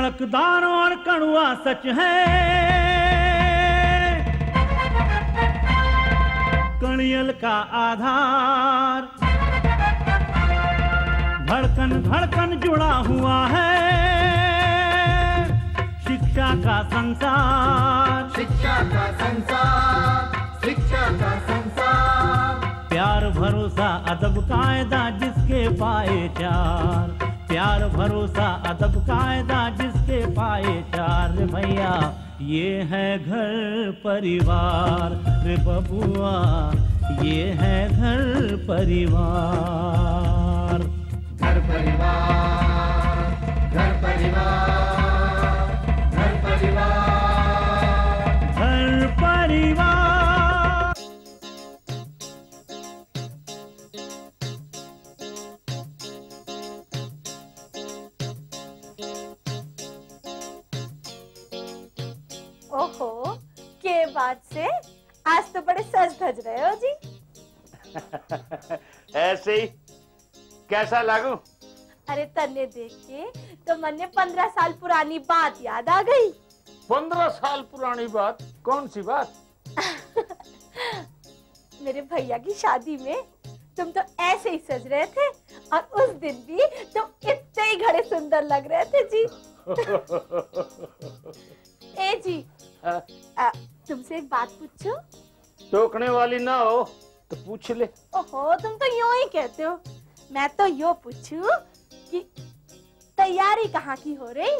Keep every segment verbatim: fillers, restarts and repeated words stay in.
कड़कदार और कड़वा सच है, कणियल का आधार, धड़कन धड़कन जुड़ा हुआ है, शिक्षा का संसार, शिक्षा का संसार, शिक्षा का संसार। प्यार भरोसा अदब कायदा जिसके पाए चार, प्यार भरोसा अदब कायदा जिसके पाए चार। रे भैया ये है घर परिवार, रे बबुआ ये है घर परिवार। घर परिवार, घर परिवार, घर परिवार, घर परिवार। ओहो, के बात से आज तो बड़े सज धज रहे हो जी। ऐसे ही। कैसा लागू? अरे तन्ने देख के तो मन में पंद्रह साल पुरानी बात याद आ गई। पंद्रह साल पुरानी बात? कौन सी बात? मेरे भैया की शादी में तुम तो ऐसे ही सज रहे थे और उस दिन भी तुम इतने ही घड़े सुंदर लग रहे थे जी। ए जी, आ, तुमसे एक बात पूछूं? टोकने वाली ना हो तो पूछ ले। ओहो, तुम तो यूं ही कहते हो। मैं तो यो पूछूं कि तैयारी कहाँ की हो रही?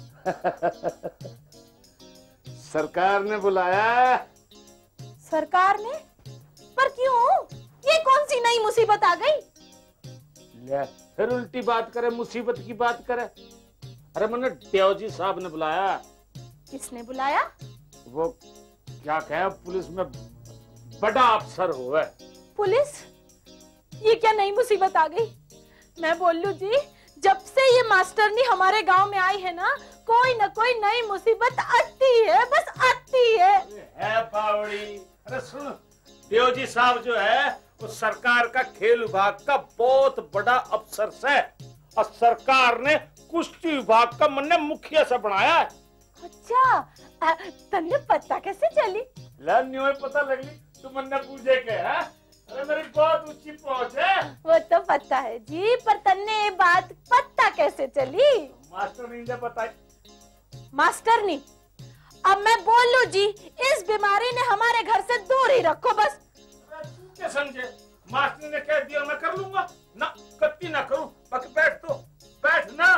सरकार ने बुलाया। सरकार ने? पर क्यों? ये कौन सी नई मुसीबत आ गई? ले, फिर उल्टी बात करे, मुसीबत की बात करे। अरे मैंने ड्योजी साहब ने बुलाया। किसने बुलाया? वो क्या कहे, पुलिस में बड़ा अफसर हुआ है। पुलिस? ये क्या नई मुसीबत आ गई? मैं बोल लूं जी, जब से ये मास्टरनी हमारे गांव में आई है ना, कोई न कोई नई मुसीबत आती है, बस आती है। है बावड़ी। अरे सुन, ड्योजी साहब जो है वो सरकार का खेल विभाग का बहुत बड़ा अफसर है और सरकार ने कुश्ती विभाग का मन ने मुखिया से बनाया है। अच्छा, तन्ने पता कैसे चली? न्यू पता लगली, तू मन ने पूछे के है? अरे मेरी बहुत ऊंची पहुंच है। वो तो पता है जी, पर तन्ने ये बात पता कैसे चली? मास्टर ने बताई। मास्टर नहीं, अब मैं बोल लूं जी, इस बीमारी ने हमारे घर से दूर ही रखो बस। तू क्या समझे? मास्टर ने कह दिया मैं कर लूंगा ना, कत्ती ना करूं। बाकी बैठ तो बैठ ना।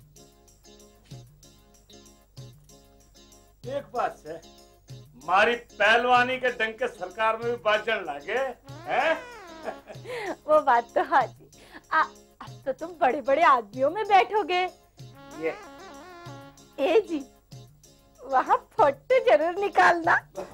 एक बात है, मारी पहलवानी के डंक के सरकार में भी बाजन लागे हैं? वो बात तो हाँ जी। आ, अब तो तुम बड़े बड़े आदमियों में बैठोगे। ये ए जी, वहाँ फोटो जरूर निकालना।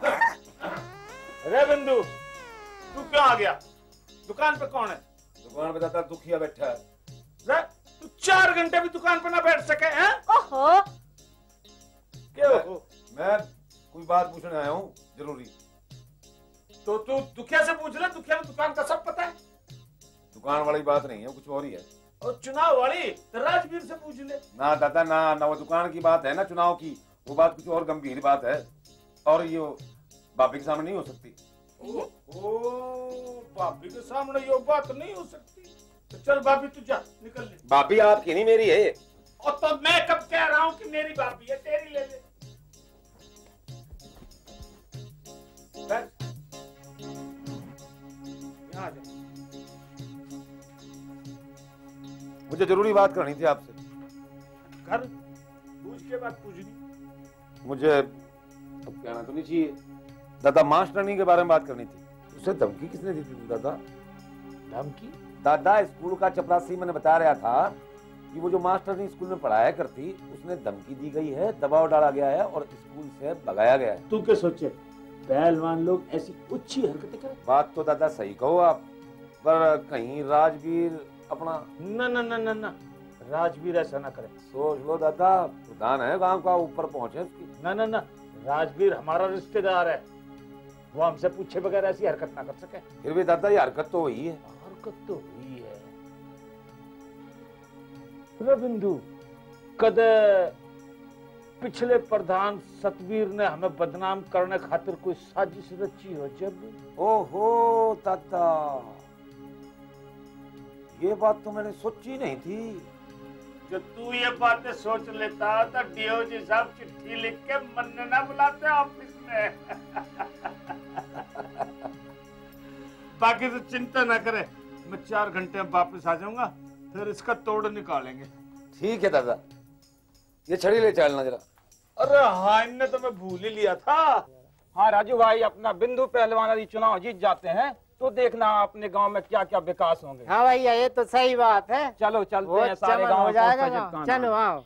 अरे बिंदु, तू क्यों आ गया? दुकान पे कौन है? दुकान पे दादा दुखिया बैठा है। तू चार घंटे भी दुकान पे ना बैठ सके हैं? ओहो, क्यों? मैं कोई बात पूछने आया हूँ जरूरी। तो तू दुखिया से पूछ ले, दुखिया में दुकान का सब पता है। दुकान वाली बात नहीं है, कुछ और ही है। और चुनाव वाली तो राजवीर से पूछ ले। ना दादा ना ना, वो दुकान की बात है ना, चुनाव की, वो बात कुछ और गंभीर बात है और ये भाभी के सामने नहीं हो सकती। ओ, ओ भाभी के सामने ये बात नहीं हो सकती। तो चल भाभी तू जा, निकल ले। भाभी आपकी नहीं मेरी है। और तो मैं कब कह रहा हूँ कि मेरी भाभी है, तेरी ले ले। यहाँ जा। मुझे जरूरी बात करनी थी आपसे। कर, पूछ के बात पूछनी। मुझे अब कहना तो नहीं चाहिए दादा, मास्टरनी के बारे में बात करनी थी। उसे धमकी किसने दी थी दादा? धमकी? दादा स्कूल का चपरासी मैंने बता रहा था कि वो जो मास्टरनी स्कूल में पढ़ाया करती, उसने धमकी दी गई है, दबाव डाला गया है और स्कूल से भगाया गया है। तू क्या सोचे पहलवान लोग ऐसी उच्ची हरकतें करें? बात तो दादा सही कहो आप, पर कहीं राजवीर अपना ना ना ना ना ना, राजवीर ऐसा ना करे। सोच लो दादा, प्रधान है गांव का, ऊपर पहुंचे उसकी। ना ना ना, राजवीर हमारा रिश्तेदार है, वो हमसे पूछे बगैर ऐसी हरकत ना कर सके। फिर भी दादा ये हरकत तो हुई है। हरकत तो हुई है। बिंदु कद पिछले प्रधान सतवीर ने हमें बदनाम करने खातिर कोई साजिश रची हो जब। ओहो ताता, ये बात तो मैंने सोची नहीं थी। जो तू ये बातें सोच लेता तो डीओजी साहब चिट्ठी लिख के मन न बुलाते ऑफिस में। बाकी तो चिंता ना करे, मैं चार घंटे में वापस आ जाऊंगा, फिर इसका तोड़ निकालेंगे। ठीक है दादा, ये छड़ी ले चलना जरा। अरे हाँ, इनने तो मैं भूल ही लिया था। हाँ राजू भाई, अपना बिंदु पहलवान यदि चुनाव जीत जाते हैं तो देखना अपने गांव में क्या क्या विकास होंगे। हाँ भैया, ये तो सही बात है। चलो चलते हैं, सारे गांव हो जाएगा गाँव। चलो आओ।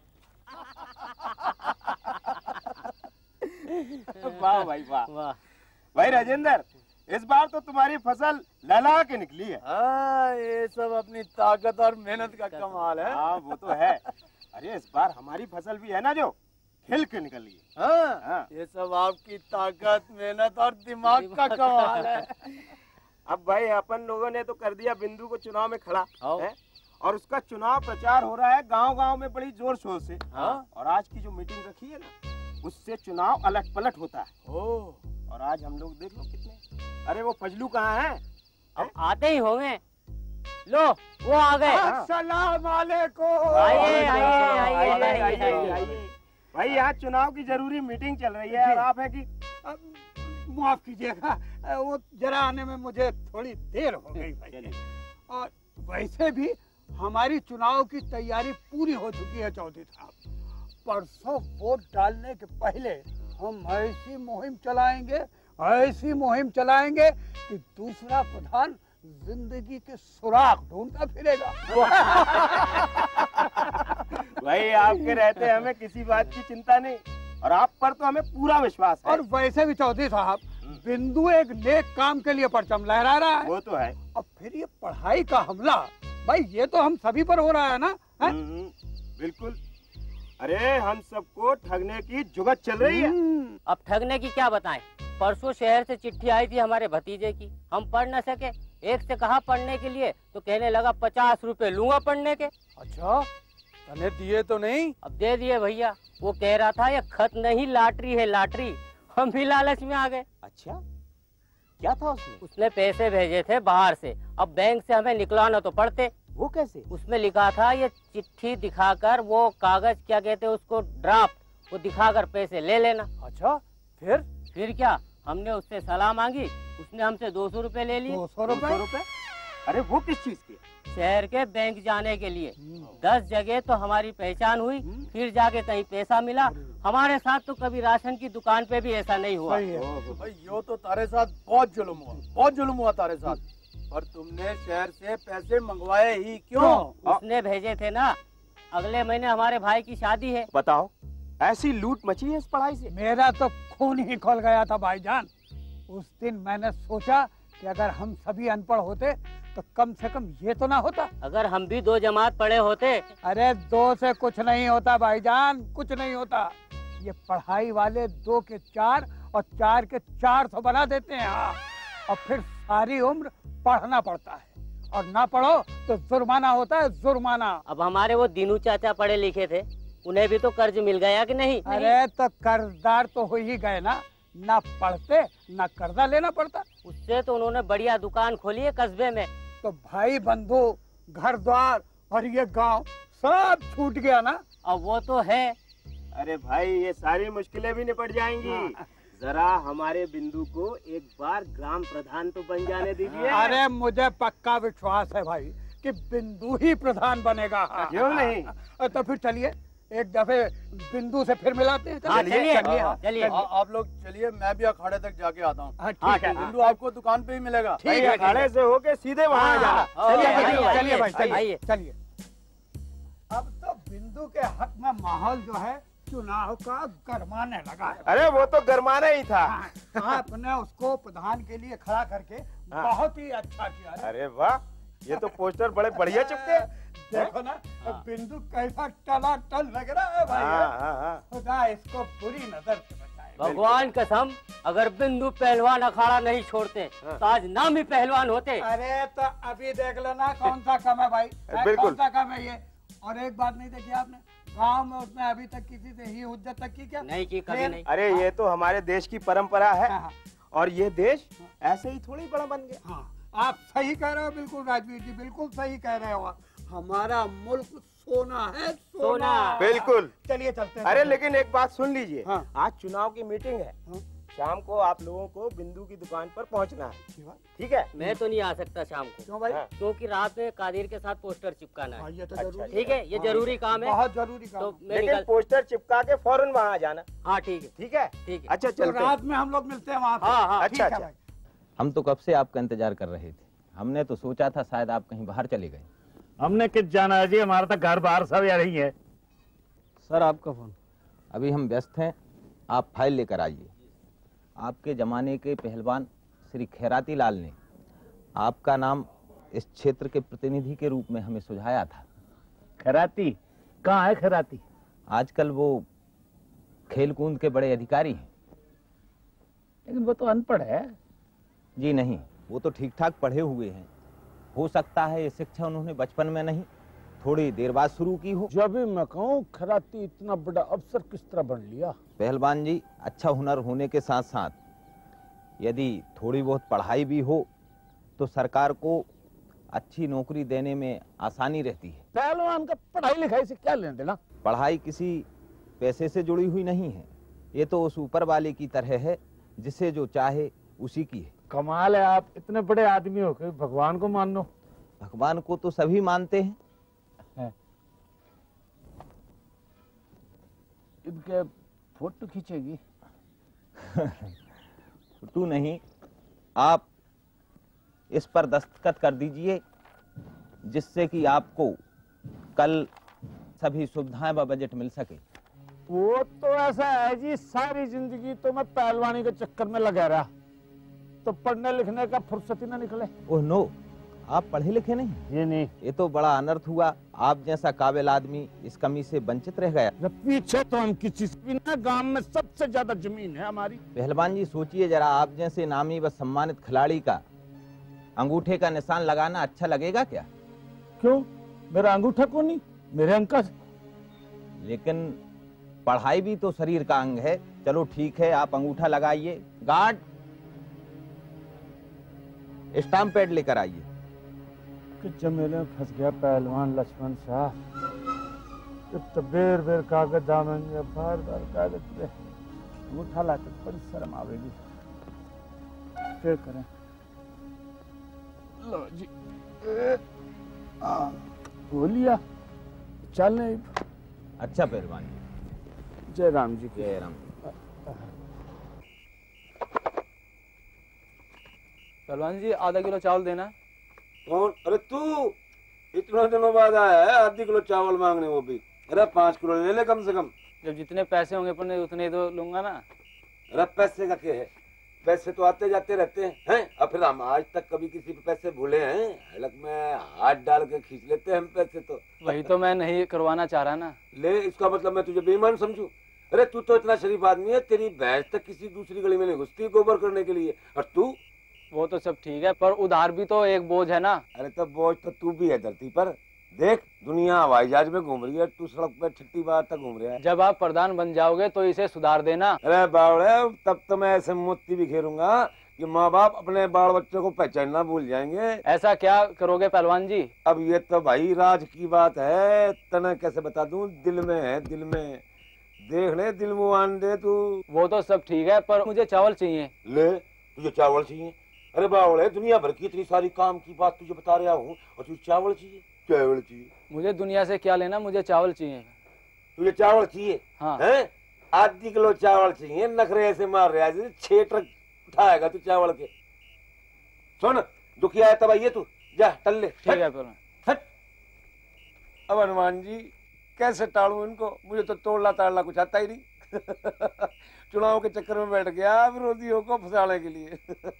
वाह भाई वाह वाह। भाई राजेंद्र, इस बार तो तुम्हारी फसल लहला के निकली है। हाँ, ये सब अपनी ताकत और मेहनत का कमाल है। हाँ वो तो है। अरे इस बार हमारी फसल भी है ना जो खिल के निकल गई। हाँ, हाँ। ये सब आपकी ताकत, मेहनत और दिमाग का कमाल है। अब भाई अपन लोगों ने तो कर दिया बिंदु को चुनाव में खड़ा है, और उसका चुनाव प्रचार हो रहा है गांव-गांव में बड़ी जोर शोर से। हाँ। और आज की जो मीटिंग रखी है ना, उससे चुनाव अलट पलट होता है। ओह। और आज हम लोग देख लो कितने, अरे वो फजलू कहाँ है? अब आते ही होंगे। लो वो आ गए। अस्सलाम वालेकुम। आइए आइए आइए आइए। भाई यहाँ चुनाव की जरूरी मीटिंग चल रही है और आप है कि माफ कीजिएगा, वो जरा आने में मुझे थोड़ी देर हो गई भाई। और वैसे भी हमारी चुनाव की तैयारी पूरी हो चुकी है चौधरी साहब। परसों वोट डालने के पहले हम ऐसी मुहिम चलाएंगे, ऐसी मुहिम चलाएंगे कि दूसरा प्रधान जिंदगी के सुराग ढूंढता फिरेगा। भाई आपके रहते हमें किसी बात की चिंता नहीं, और आप पर तो हमें पूरा विश्वास है। और वैसे भी चौधरी साहब, बिंदु एक नेक काम के लिए परचम लहरा रहा है। वो तो है। और फिर ये पढ़ाई का हमला, भाई ये तो हम सभी पर हो रहा है ना। है? बिल्कुल। अरे हम सबको ठगने की जुगत चल रही है। अब ठगने की क्या बताएं। परसों शहर से चिट्ठी आई थी हमारे भतीजे की, हम पढ़ न सके। एक से कहा पढ़ने के लिए तो कहने लगा पचास रुपए लूंगा पढ़ने के। अच्छा, तने दिए तो नहीं? अब दे दिए भैया। वो कह रहा था ये खत नहीं लाटरी है लाटरी। हम भी लालच में आ गए। अच्छा, क्या था उसमें? उसने पैसे भेजे थे बाहर से, अब बैंक से हमें निकलवाना तो पड़ते। वो कैसे? उसमें लिखा था ये चिट्ठी दिखाकर, वो कागज क्या कहते हैं उसको, ड्राफ्ट, वो दिखाकर पैसे ले लेना। अच्छा, फिर फिर क्या, हमने उससे सलाह मांगी, उसने हमसे दो सौ रूपए ले लिए। दो सौ रुपए? अरे वो किस चीज की? शहर के बैंक जाने के लिए। दस जगह तो हमारी पहचान हुई, फिर जाके कहीं पैसा मिला। हमारे साथ तो कभी राशन की दुकान पे भी ऐसा नहीं हुआ। भाई यो तो तारे साथ बहुत जुल्म हुआ, बहुत जुल्म हुआ तारे साथ। और तुमने शहर से पैसे मंगवाए ही क्यों? उसने भेजे थे ना, अगले महीने हमारे भाई की शादी है। बताओ, ऐसी लूट मची है इस पढ़ाई से? मेरा तो खून ही खोल गया था भाईजान। उस दिन मैंने सोचा कि अगर हम सभी अनपढ़ होते तो कम से कम ये तो ना होता। अगर हम भी दो जमात पढ़े होते। अरे दो से कुछ नहीं होता भाईजान, कुछ नहीं होता। ये पढ़ाई वाले दो के चार और चार के चार सौ बना देते हैं। हाँ, और फिर सारी उम्र पढ़ना पड़ता है, और ना पढ़ो तो जुर्माना होता है, जुर्माना। अब हमारे वो दीनू चाचा पढ़े लिखे थे, उन्हें भी तो कर्ज मिल गया कि नहीं? अरे तो कर्जदार तो हो ही गए ना, ना पढ़ते ना कर्जा लेना पड़ता। उससे तो उन्होंने बढ़िया दुकान खोली है कस्बे में। तो भाई बंधु, घर द्वार और ये गांव सब छूट गया ना। अब वो तो है। अरे भाई, ये सारी मुश्किलें भी निपट जाएंगी। जरा हमारे बिंदु को एक बार ग्राम प्रधान तो बन जाने दीजिए। अरे मुझे पक्का विश्वास है भाई कि बिंदु ही प्रधान बनेगा। क्यों नहीं? तो फिर चलिए एक दफे बिंदु से फिर मिलाते हैं। हाँ, चलिए चलिए। आप लोग चलिए, मैं भी अखाड़े तक जाके आता हूँ। ठीक है। बिंदु आपको दुकान पे ही मिलेगा। ठीक है, अखाड़े से होके सीधे वहाँ जाना। चलिए चलिए भाई, आइए। चलिए। अब तो बिंदु के हक में माहौल जो है चुनाव का गरमाने लगा है। अरे वो तो गरमाना ही था। आपने उसको प्रधान के लिए खड़ा करके बहुत ही अच्छा किया। अरे वाह, ये तो पोस्टर बड़े बढ़िया चिपके। देखो ना, बिंदु कैसा टला टल लग रहा है भाई। हाँ, हाँ, हाँ। खुदा इसको बुरी नजर से बचाए। भगवान कसम, अगर बिंदु पहलवान अखाड़ा नहीं छोड़ते तो आज नाम ही पहलवान होते। अरे तो अभी देख लो ना कौन सा कम है भाई, बिल्कुल। कौन सा कम है ये। और एक बात नहीं देखी आपने, गांव में उसने अभी तक किसी से ही हुज्जत तक की क्या? नहीं की, कभी नहीं। अरे ये तो हमारे देश की परंपरा है हाँ, हाँ। और ये देश ऐसे ही थोड़ी बड़ा बन गया। हाँ, आप सही कह रहे हो बिल्कुल राजवीर जी, बिल्कुल सही कह रहे हो। हमारा मुल्क सोना है, सोना, सोना। बिल्कुल। चलिए चलते हैं। अरे लेकिन एक बात सुन लीजिए, हाँ। आज चुनाव की मीटिंग है, हाँ। शाम को आप लोगों को बिंदु की दुकान पर पहुंचना है, ठीक है? मैं तो नहीं आ सकता शाम को। क्यों भाई? हाँ। क्योंकि रात में कादिर के साथ पोस्टर चिपकाना हाँ, है। ये तो अच्छा, जरूरी ठीक है, ये हाँ, जरूरी काम है। बहुत जरूरी काम। तो तो मैं लेकिन निकल। पोस्टर चिपका के फौरन वहाँ आ जाना, हाँ ठीक है, ठीक है? ठीक है। अच्छा चलते हैं। रात में हम लोग मिलते हैं वहाँ पे। हाँ, हाँ, ठीक अच्छा, है अच्छा। भाई। हम तो कब से आपका इंतजार कर रहे थे। हमने तो सोचा था शायद आप कहीं बाहर चले गए। हमने किस जाना है जी, हमारा तो घर बाहर सब यही है। सर आपका फोन। अभी हम व्यस्त हैं, आप फाइल लेकर आइए। आपके जमाने के पहलवान श्री खैराती लाल ने आपका नाम इस क्षेत्र के प्रतिनिधि के रूप में हमें सुझाया था। खैराती कहाँ है? खैराती आजकल वो खेल कूद के बड़े अधिकारी हैं। लेकिन वो तो अनपढ़ है। जी नहीं, वो तो ठीक ठाक पढ़े हुए हैं। हो सकता है ये शिक्षा उन्होंने बचपन में नहीं, थोड़ी देर बाद शुरू की हो। जब भी मैं कहूँ खैराती इतना बड़ा अफसर किस तरह बन लिया? पहलवान जी, अच्छा हुनर होने के साथ साथ यदि थोड़ी बहुत पढ़ाई भी हो तो सरकार को अच्छी नौकरी देने में आसानी रहती है। पहलवान का पढ़ाई लिखाई से क्या लेना देना? पढ़ाई किसी पैसे से जुड़ी हुई नहीं है, ये तो उस ऊपर वाले की तरह है, जिसे जो चाहे उसी की है। कमाल है, आप इतने बड़े आदमी हो के भगवान को मान लो। भगवान को तो सभी मानते हैं। इनके फोटो खींचेगी? फोटो नहीं, आप इस पर दस्तखत कर दीजिए, जिससे कि आपको कल सभी सुविधाएं व बजट मिल सके। वो तो ऐसा है जी, सारी जिंदगी तो मैं पहलवानी के चक्कर में लगा रहा, तो पढ़ने लिखने का फुर्सत ही ना निकले। ओह नो, आप पढ़े लिखे नहीं? ये नहीं। ये तो बड़ा अनर्थ हुआ, आप जैसा काबिल आदमी इस कमी से वंचित रह गया। जब पीछे तो हम किसी से भी ना, गांव में सबसे ज्यादा जमीन है हमारी। पहलवान जी सोचिए जरा, आप जैसे नामी व सम्मानित खिलाड़ी का अंगूठे का निशान लगाना अच्छा लगेगा क्या? क्यों? मेरा अंगूठा को नहीं, मेरे अंक का। लेकिन पढ़ाई भी तो शरीर का अंग है। चलो ठीक है, आप अंगूठा लगाइए। गार्ड, स्टाम्प पैड लेकर आइए। कि जमेले में फंस गया पहलवान लक्ष्मण शाह। तो बेर बेर कागज दामेंगे, बार बार कागज पे अंगूठा लाके बड़ी शर्म आवेगी। क्या करें? लो जी, ए, आ, बोलिया चल नहीं। अच्छा पहलवान जी, जय राम जी की। जय राम। पहलवान जी आधा किलो चावल देना। कौन? अरे तू इतना दिनों बाद आया है आधी किलो चावल मांगने, वो भी। अरे पाँच किलो ले ले कम से कम। जब जितने पैसे होंगे अपने उतने तो लूंगा ना। अरे पैसे का क्या है, पैसे तो आते जाते रहते हैं, हैं? और फिर हम आज तक कभी किसी पे पैसे भूले हैं? हलक में हाथ डाल के खींच लेते हैं हम पैसे तो। वही तो मैं नहीं करवाना चाह रहा ना। ले, इसका मतलब मैं तुझे बेईमान समझूं? अरे तू तो इतना शरीफ आदमी है, तेरी भैंस तक किसी दूसरी गली में नहीं घुसती गोबर करने के लिए, और तू? वो तो सब ठीक है, पर उधार भी तो एक बोझ है ना। अरे तो बोझ तो तू भी है धरती पर। देख, दुनिया हवाई जहाज में घूम रही है, तू सड़क पर छठी बार तक घूम रहा है। जब आप प्रधान बन जाओगे तो इसे सुधार देना। अरे बावड़े, तब तो मैं ऐसे मोती बिखेरूंगा कि माँ बाप अपने बाल बच्चों को पहचानना भूल जाएंगे। ऐसा क्या करोगे पहलवान जी? अब ये तो भाई राज की बात है, तना कैसे बता दूं, दिल में है, दिल में। देख ले, दिल मुँह आन दे तू। वो तो सब ठीक है, पर मुझे चावल चाहिए। ले, तुझे चावल चाहिए? अरे बावड़े, दुनिया भर की इतनी सारी काम की बात तुझे बता रहा हूँ और तुझे चावल चाहिए? चावल चाहिए? मुझे दुनिया से क्या लेना, मुझे चावल चाहिए। तुझे चावल चाहिए? हाँ। हैं? आधी किलो चावल चाहिए? नखरे ऐसे मार रहा है, छह ट्रक उठाएगा तू चावल के। सुन, दुखी आया तब आइए तू, जा टल ले। ठीक है पहलवान। हट। अब हनुमान जी कैसे टाड़ू इनको, मुझे तो तोड़ना ताड़ना कुछ आता ही नहीं। चुनाव के चक्कर में बैठ गया विरोधियों को फंसाने के लिए।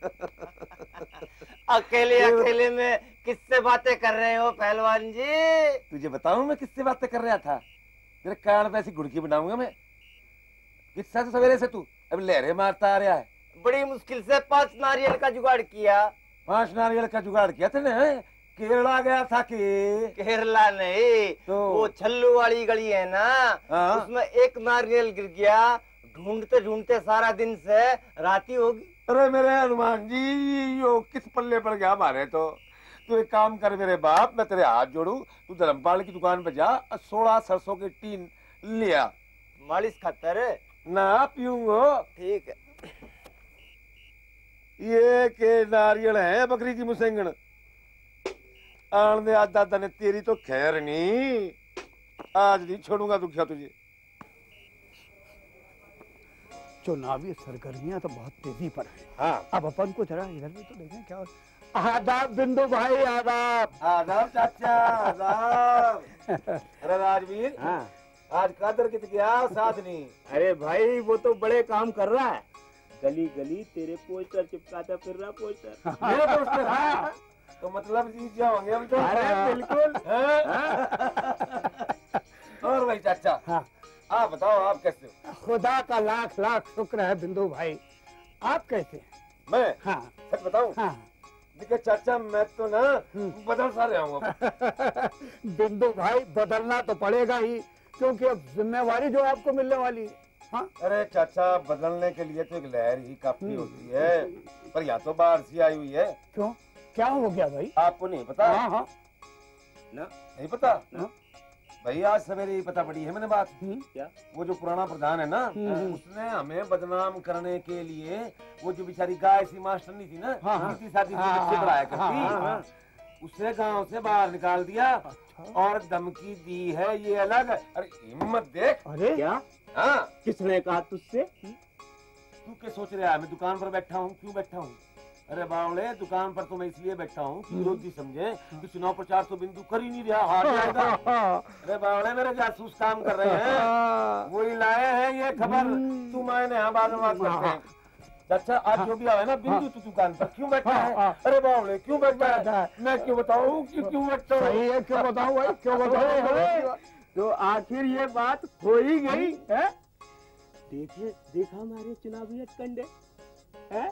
अकेले अकेले में किससे बातें कर रहे हो पहलवान जी? तुझे बताऊं मैं किससे बातें कर रहा था? तेरे कान पे ऐसी घुड़की बनाऊंगा मैं। किससे सवेरे से तू अब लहरे मारता आ रहा है? बड़ी मुश्किल से पांच नारियल का जुगाड़ किया। पांच नारियल का जुगाड़ किया तूने? केरला गया था कि केरला नहीं तो वो छल्लू वाली गली है ना, हाँ? उसमें एक नारियल गिर गया, ढूंढते ढूंढते सारा दिन से राती होगी। अरे मेरे हनुमान जी, यो किस पल्ले पड़ गया हमारे तो। तू एक काम कर मेरे बाप, मैं तेरे हाथ जोड़ू, तू धर्मपाल की दुकान पे जा और सोलह सरसों की टीन लिया। मालिश खातर ना पीऊंगो। ठीक है। ये के नारियल है बकरी की मुसेंगण। आन दे आज दादा ने तेरी तो खैर नहीं, आज नहीं छोड़ूंगा दुखिया तुझे। चुनावी सरगर्मियां तो बहुत तेजी पर है। हाँ। अब अपन को जरा इधर भी तो देखें क्या। आदाब बिंदु भाई, आदाब। आदाब चाचा, आदाब। अरे राजवीर, हाँ। आज कादर कित गया साथ नहीं। अरे भाई वो तो बड़े काम कर रहा है, गली गली तेरे पोस्टर चिपकाता फिर रहा। पोस्टर मेरे पोस्टर? हाँ। तो मतलब जीत जाओगे हम तो। अरे बिल्कुल। और भाई चाचा, हाँ। आप बताओ आप कैसे हो? खुदा का लाख लाख शुक्र है बिंदु भाई, आप कैसे हैं? मैं हाँ सच बताऊं? हाँ। देखिए चाचा, मैं तो ना बदल सा रहा हूँ अब। बिंदु भाई बदलना तो पड़ेगा ही, क्योंकि अब जिम्मेवारी जो आपको मिलने वाली है। हाँ? अरे चाचा, बदलने के लिए तो एक लहर ही काफी होती है, पर यहाँ तो बाहर सी आई हुई है। क्यों, क्या हो गया भाई? आपको नहीं पता? हाँ हाँ। ना नहीं पता ना? भाई आज सवेरे ही पता पड़ी है मैंने बात। क्या? वो जो पुराना प्रधान है ना, हम्म। उसने हमें बदनाम करने के लिए वो जो बेचारी गाय सी मास्टरनी थी ना, हाँ, हाँ। इतनी शादी हाँ, बच्चे पढ़ाया हाँ, हाँ, करती, हाँ। उसे गांव से बाहर निकाल दिया और धमकी दी है ये अलग। अरे हिम्मत देख। अरे क्या? हाँ, किसने कहा तुझसे? तू क्या सोच रहा है मैं दुकान पर बैठा हूँ? क्यों बैठा हूँ? अरे बावले, दुकान पर तो मैं इसलिए बैठा हूँ कि विरोधी समझे कि चुनाव प्रचार तो बिंदु कर ही नहीं रहा, हार जाएगा। अरे बावले, मेरे जासूस काम कर रहे हैं, वही लाए हैं ये खबर। तू मैंने यहाँ बाद में बात करते हैं। अच्छा, आज जो भी आया ना बिंदु, तू दुकान पर क्यों बैठा है? अरे बावले, क्यों बैठा है? मैं क्यों बताऊँ कि क्यों बैठा हूँ? सही है, क्यों बताऊँ भाई, क्यों बताऊँ? तो आखिर ये बात हो ही गई है। देखिए, देखा हमारे चुनावी हथकंडे है।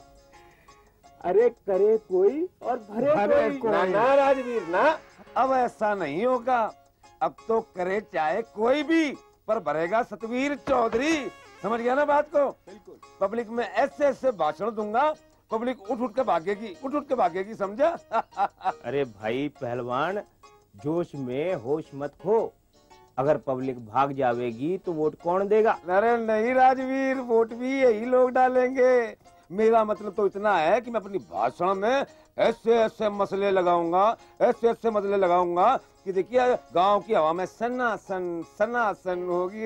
अरे करे कोई और भरे, भरे कोई, कोई। ना ना राजवीर ना, अब ऐसा नहीं होगा। अब तो करे चाहे कोई भी, पर भरेगा सतवीर चौधरी। समझ गया ना बात को? बिल्कुल। पब्लिक में ऐसे ऐसे भाषण दूंगा, पब्लिक उठ उठ के भागेगी, उठ उठ के भागेगी, समझा? अरे भाई पहलवान, जोश में होश मत खो। अगर पब्लिक भाग जावेगी तो वोट कौन देगा? अरे नहीं राजवीर, वोट भी यही लोग डालेंगे। मेरा मतलब तो इतना है कि मैं अपनी भाषण में ऐसे ऐसे मसले लगाऊंगा, ऐसे ऐसे मसले लगाऊंगा कि देखिए गांव की हवा में सन्नासन सन्नासन होगी।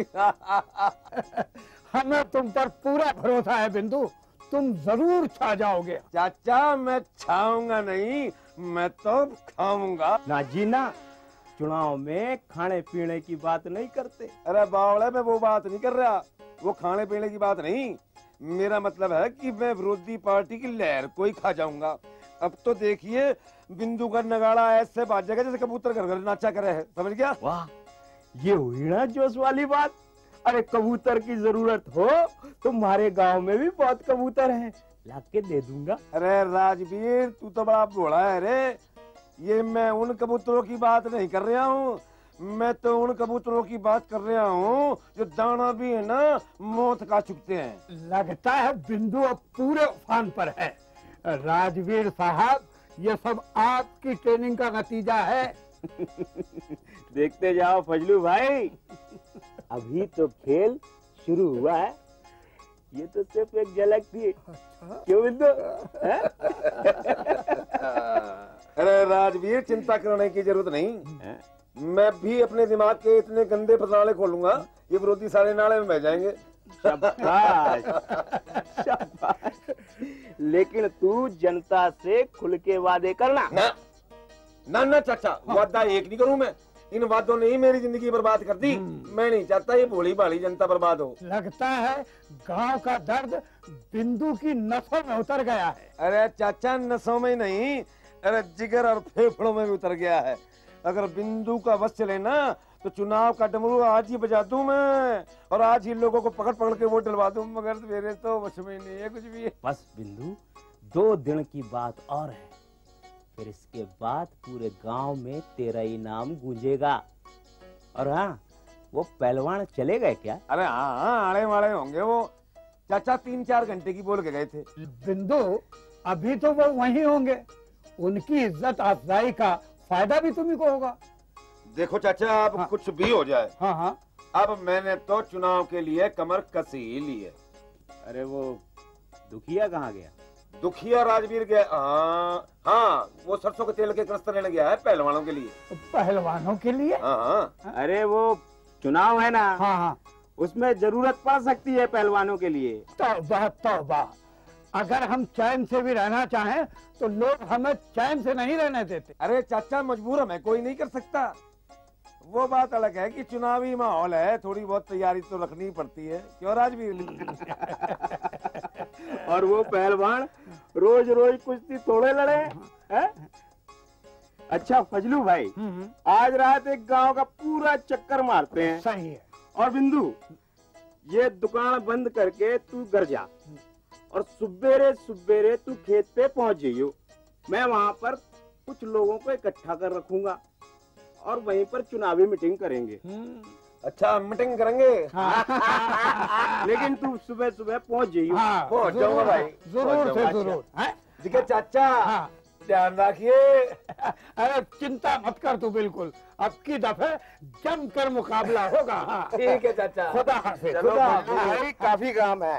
हमें तुम पर पूरा भरोसा है बिंदु, तुम जरूर छा जाओगे। चाचा, मैं छाऊंगा नहीं, मैं तो खाऊंगा। ना जी ना, चुनाव में खाने पीने की बात नहीं करते। अरे बावड़े, मैं वो बात नहीं कर रहा, वो खाने पीने की बात नहीं। मेरा मतलब है कि मैं विरोधी पार्टी की लहर को ही खा जाऊंगा। अब तो देखिए बिंदु का नगाड़ा ऐसे बाजेगा जैसे कबूतर घर घर नाचा करे है, समझ गया? वाह, ये हुई ना जोश वाली बात। अरे कबूतर की जरूरत हो तुम्हारे गांव में भी बहुत कबूतर हैं, ला के दे दूंगा। अरे राजवीर, तू तो बड़ा भोला है रे। ये मैं उन कबूतरों की बात नहीं कर रहा हूँ, मैं तो उन कबूतरों की बात कर रहा हूँ जो दाना भी है ना मौत का चुकते हैं। लगता है बिंदु अब पूरे उफान पर है। राजवीर साहब, ये सब आपकी ट्रेनिंग का नतीजा है। देखते जाओ फजलू भाई, अभी तो खेल शुरू हुआ है, ये तो सिर्फ एक झलक थी। क्यों बिंदु? अरे राजवीर, चिंता करने की जरूरत नहीं, मैं भी अपने दिमाग के इतने गंदे पतनाले खोलूंगा, ये विरोधी सारे नाले में बह जाएंगे। शाबाश, शाबाश। लेकिन तू जनता से खुल के वादे करना। ना ना ना चाचा, वादा एक नहीं करूं मैं। इन वादों ने ही मेरी जिंदगी बर्बाद कर दी। मैं नहीं चाहता ये भोली भाली जनता बर्बाद हो। लगता है गांव का दर्द बिंदु की नसों में उतर गया है। अरे चाचा, नसों में नहीं, अरे जिगर और फेफड़ों में भी उतर गया है। अगर बिंदु का बस चले ना तो चुनाव का डमरू आज ही बजा दूं मैं, और आज ही लोगों को पकड़ पकड़ के वोट डलवा दूं, मगर मेरे तो वश में नहीं है कुछ भी। बस बिंदु, दो दिन की बात और है, फिर इसके बाद पूरे गांव में तेरा ही नाम गूंजेगा। और हाँ, वो पहलवान चले गए क्या? अरे हाँ हाँ, आड़े वाड़े होंगे वो। चाचा तीन चार घंटे की बोल के गए थे। बिंदु, अभी तो वो वहीं होंगे। उनकी इज्जत अफजाई का फायदा भी तुम्ही को होगा। देखो चाचा, अब हाँ। कुछ भी हो जाए, हाँ हाँ, अब मैंने तो चुनाव के लिए कमर कसी ही ली है। अरे वो दुखिया कहाँ गया? दुखिया राजवीर गया। हाँ हाँ, वो सरसों के तेल के कनस्तर लेने गया है पहलवानों के लिए। पहलवानों के लिए? हाँ हाँ। अरे वो चुनाव है ना, हाँ हाँ, उसमें जरूरत पड़ सकती है पहलवानों के लिए। तौबा तौबा, अगर हम चैन से भी रहना चाहें तो लोग हमें चैन से नहीं रहने देते। अरे चाचा, मजबूर हमें कोई नहीं कर सकता। वो बात अलग है कि चुनावी माहौल है, थोड़ी बहुत तैयारी तो रखनी पड़ती है, क्यों राजवीर? और वो पहलवान रोज रोज कुश्ती थोड़े लड़े हैं? अच्छा फजलू भाई, आज रात एक गांव का पूरा चक्कर मारते हैं। सही है। और बिंदु, ये दुकान बंद करके तू घर जा और सुबेरे सुबेरे तू खेत पे पहुंच जाइयो। मैं वहां पर कुछ लोगों को इकट्ठा कर रखूंगा और वहीं पर चुनावी मीटिंग करेंगे। अच्छा, मीटिंग करेंगे? लेकिन तू सुबह सुबह पहुंच जाइयो। हाँ, पहुंच जाऊंगा भाई, जरूर से पहुंच जरूर। हैं? ठीक है चाचा, हाँ। ध्यान रखिए। अरे चिंता मत कर तू, बिल्कुल अब की दफे जमकर मुकाबला होगा। हाँ। ठीक है चाचा, खुदा हाफिज। चलो खुदा भाई, हाफिज। काफी काम है।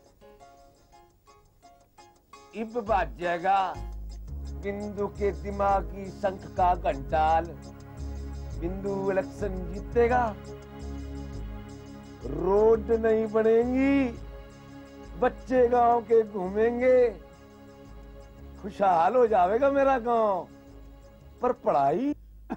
इब बाज जाएगा बिंदु के दिमागी शंख का घंटाल। बिंदु इलेक्शन जीतेगा, रोड नहीं बनेंगी, बच्चे गांव के घूमेंगे, खुशहाल हो जाएगा मेरा गांव। पर पढ़ाई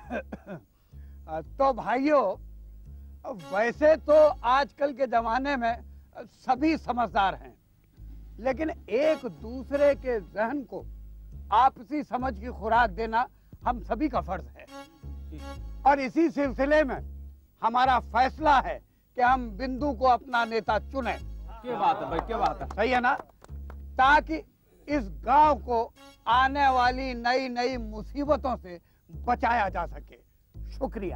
तो भाइयों, वैसे तो आजकल के जमाने में सभी समझदार हैं, लेकिन एक दूसरे के जहन को आपसी समझ की खुराक देना हम सभी का फर्ज है। और इसी सिलसिले में हमारा फैसला है कि हम बिंदु को अपना नेता चुने। क्या बात है भाई, क्या बात है। सही है ना? ताकि इस गांव को आने वाली नई नई मुसीबतों से बचाया जा सके। शुक्रिया।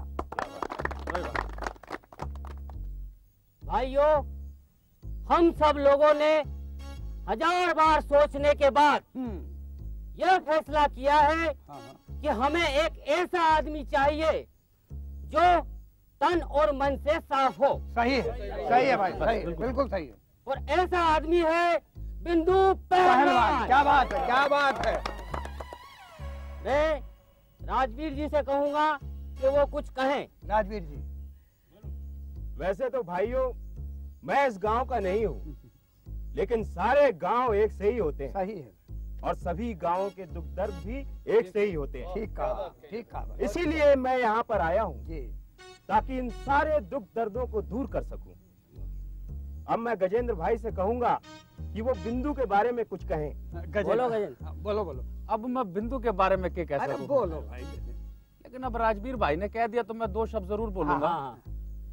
भाइयों, हम सब लोगों ने हजार बार सोचने के बाद यह फैसला किया है कि हमें एक ऐसा आदमी चाहिए जो तन और मन से साफ हो। सही है, सही है भाई, सही है, बिल्कुल सही है। और ऐसा आदमी है बिंदु पहलवान। पहलवान। क्या बात है, क्या बात है। मैं राजवीर जी से कहूंगा कि वो कुछ कहें। राजवीर जी, वैसे तो भाइयों, मैं इस गांव का नहीं हूँ, लेकिन सारे गांव एक से ही होते हैं। सही है। और सभी गांवों के दुख दर्द भी एक से ही होते हैं। ठीक कहा, ठीक कहा। इसीलिए मैं यहाँ पर आया हूँ जी, ताकि इन सारे दुख दर्दों को दूर कर सकूं। अब मैं गजेंद्र भाई से कहूंगा कि वो बिंदु के बारे में कुछ कहें। बोलो गजेंद्र। हाँ, बोलो बोलो। अब मैं बिंदु के बारे में क्या कह अरे सकूं? बोलो भाई। लेकिन अब राजवीर भाई ने कह दिया तो मैं दो शब्द जरूर बोलूंगा। हाँ, हाँ।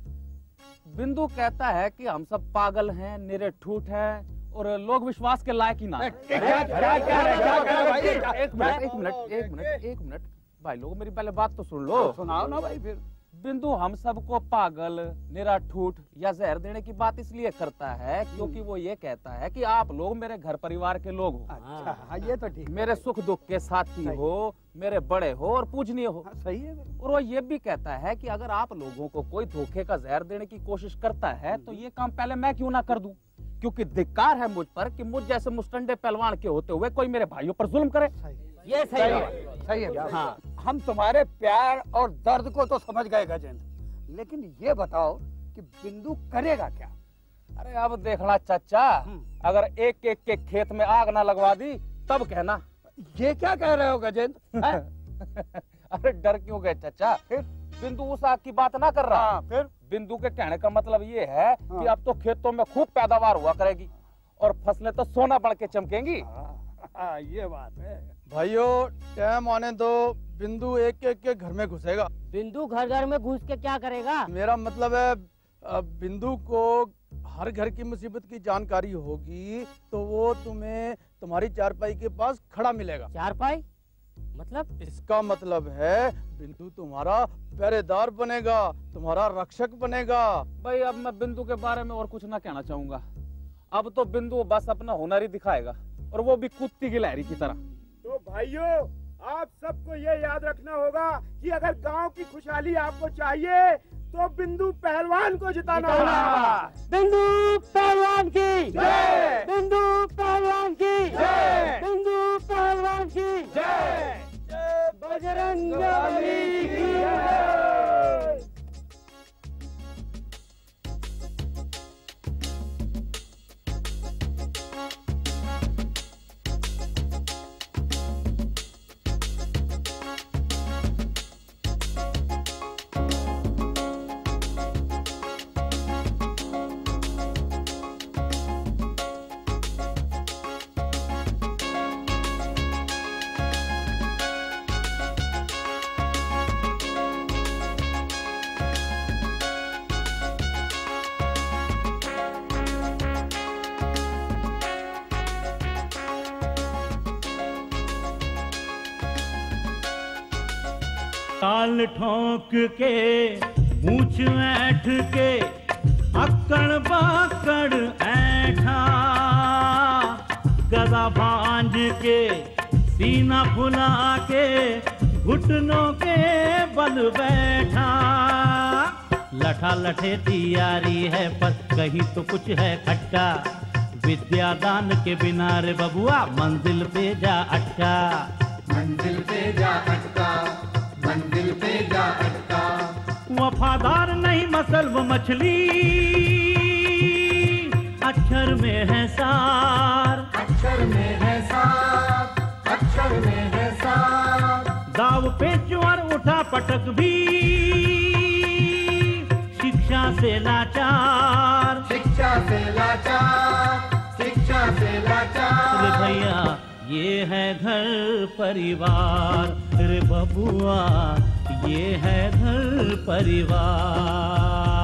बिंदु कहता है कि हम सब पागल हैं, निरे ठूठ हैं और लोग विश्वास के लायक ही ना हैं। क्या क्या क्या क्या क्या भाई? एक मिनट एक मिनट एक मिनट एक मिनट भाई लोग, मेरी पहले बात तो सुन लो। सुनाओ ना भाई फिर। बिंदु हम सबको पागल, निरा ठूठ या जहर देने की बात इसलिए करता है क्योंकि वो ये कहता है कि आप लोग मेरे घर परिवार के लोग हो, अच्छा, हाँ, ये तो ठीक। मेरे सुख दुख के साथी हो, मेरे बड़े हो और पूजनीय हो। हाँ, सही है। और वो ये भी कहता है कि अगर आप लोगों को कोई धोखे का जहर देने की कोशिश करता है तो ये काम पहले मैं क्यों ना कर दूं, क्योंकि धिक्कार है मुझ पर कि मुझ जैसे मुस्टंडे पहलवान के होते हुए कोई मेरे भाइयों पर जुल्म करे। ये सही है। सही है। हाँ। हम तुम्हारे प्यार और दर्द को तो समझ गए गजेंद्र, लेकिन ये बताओ कि बिंदु करेगा क्या? अरे अब देखना चाचा, अगर एक एक के खेत में आग ना लगवा दी तब कहना। ये क्या कह रहे हो गजेंद्र? अरे डर क्यों गए चाचा? फिर बिंदु उस आग की बात ना कर रहा। फिर बिंदु के कहने का मतलब ये है कि अब तो खेतों में खूब पैदावार हुआ करेगी और फसलें तो सोना बढ़ के चमकेंगी। हाँ, ये बात है। भाइयों, टाइम आने दो, बिंदु एक एक के घर में घुसेगा। बिंदु घर घर में घुस के क्या करेगा? मेरा मतलब है बिंदु को हर घर की मुसीबत की जानकारी होगी तो वो तुम्हें तुम्हारी चारपाई के पास खड़ा मिलेगा। चारपाई? मतलब? इसका मतलब है बिंदु तुम्हारा पहरेदार बनेगा, तुम्हारा रक्षक बनेगा। भाई अब मैं बिंदु के बारे में और कुछ ना कहना चाहूंगा। अब तो बिंदु बस अपना हुनर ही दिखाएगा, और वो भी कुत्ती की लहरी की तरह। तो भाइयों, आप सबको ये याद रखना होगा कि अगर गांव की खुशहाली आपको चाहिए तो बिंदु पहलवान को जिताना होगा। बिंदु पहलवान की जय, बिंदु पहलवान की जय, बिंदु पहलवान की जय, बजरंग बली की जय। ताल ठोक के मूछ ऐठ के अक्कड़ बाकड़ ऐठा, गदा भांज के सीना फुला के घुटनों के बल बैठा। लठा लठे तैयारी है पर कहीं तो कुछ है खट्टा, विद्या दान के बिना रे बबुआ मंजिल पे जा अटका। मंजिल पे जा अटका, मंजिल पे जा अटका। वफादार नहीं मसल वो मछली, अक्षर में है सार, अक्षर में है सार, अक्षर में है सार। दाव पे ज्वार उठा पटक भी, शिक्षा से लाचार, शिक्षा से लाचार, शिक्षा से लाचार। रे भैया ये है घर परिवार, रे बबुआ ये है घर परिवार।